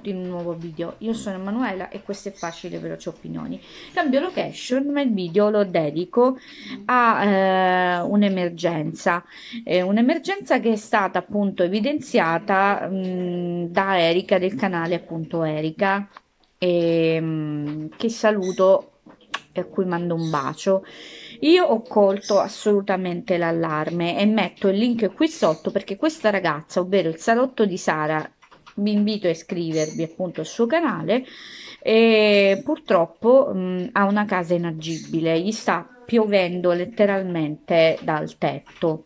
benvenuti in un nuovo video. Io sono Emanuela e questo è Facile Veloce Opinioni. Cambio location, ma il video lo dedico a un'emergenza che è stata appunto evidenziata da Erika del canale appunto Erika, che saluto e a cui mando un bacio. Io ho colto assolutamente l'allarme e metto il link qui sotto perché questa ragazza, ovvero il salotto di Sara, vi invito a iscrivervi appunto al suo canale, e purtroppo ha una casa inagibile, gli sta piovendo letteralmente dal tetto.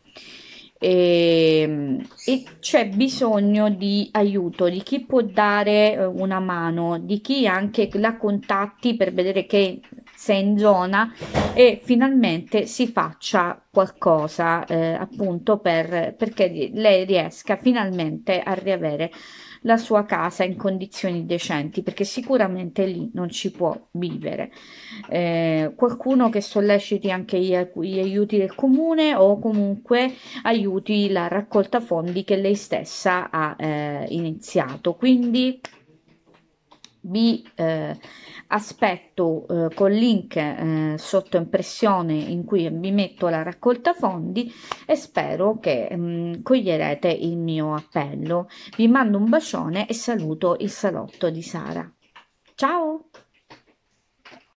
E c'è bisogno di aiuto, di chi può dare una mano, di chi anche la contatti per vedere che sei in zona e finalmente si faccia qualcosa appunto perché lei riesca finalmente a riavere la sua casa in condizioni decenti, perché sicuramente lì non ci può vivere. Qualcuno che solleciti anche gli aiuti del comune o comunque aiuti la raccolta fondi che lei stessa ha iniziato. Quindi vi aspetto col link sotto impressione in cui vi metto la raccolta fondi e spero che coglierete il mio appello. Vi mando un bacione e saluto il salotto di Sara. Ciao!